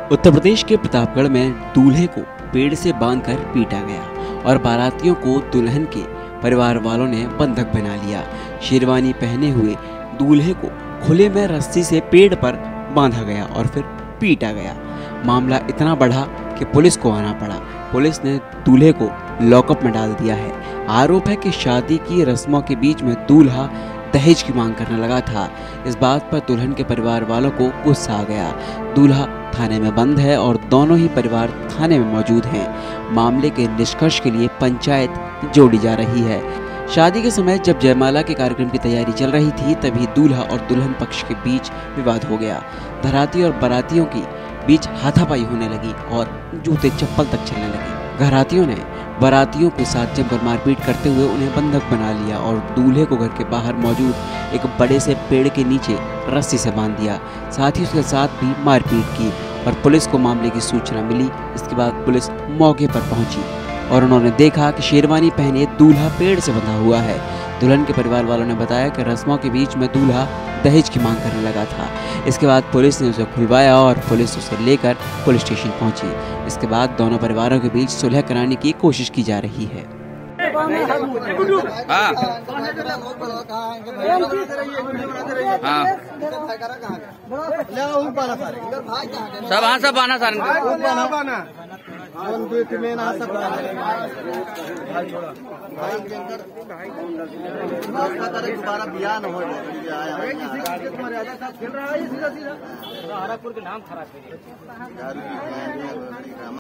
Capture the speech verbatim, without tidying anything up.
उत्तर प्रदेश के प्रतापगढ़ में दूल्हे को पेड़ से बांधकर पीटा गया और बारातियों को दुल्हन के परिवार वालों ने बंधक बना लिया। शेरवानी पहने हुए दूल्हे को खुले में रस्सी से पेड़ पर बांधा गया और फिर पीटा गया। मामला इतना बढ़ा कि पुलिस को आना पड़ा। पुलिस ने दूल्हे को लॉकअप में डाल दिया है। आरोप है कि शादी की रस्मों के बीच में दूल्हा दहेज की मांग करने लगा था। इस बात पर दुल्हन के परिवार वालों को गुस्सा आ गया। दूल्हा थाने में बंद है और दोनों ही परिवार थाने में मौजूद हैं। मामले के निष्कर्ष के लिए पंचायत जोड़ी जा रही है। शादी के समय जब जयमाला के कार्यक्रम की तैयारी चल रही थी, तभी दूल्हा और दुल्हन पक्ष के बीच विवाद हो गया। धराती और बारातियों की बीच हाथापाई होने लगी और जूते चप्पल तक चलने लगे। घरातियों ने बारातियों के साथ जमकर मारपीट करते हुए उन्हें बंधक बना लिया और दूल्हे को घर के बाहर मौजूद एक बड़े से पेड़ के नीचे रस्सी से बांध दिया। साथ ही उसके साथ भी मारपीट की और पुलिस को मामले की सूचना मिली। इसके बाद पुलिस मौके पर पहुंची और उन्होंने देखा कि शेरवानी पहने दूल्हा पेड़ से बंधा हुआ है। दुल्हन के परिवार वालों ने बताया कि रस्मों के बीच में दूल्हा दहेज की मांग करने लगा था। इसके बाद पुलिस ने उसे खुलवाया और पुलिस उसे लेकर पुलिस स्टेशन पहुंची। इसके बाद दोनों परिवारों के बीच सुलह कराने की कोशिश की जा रही है। हाँ। हाँ। सब हाँ सब आना सर हरापुर के नाम खराब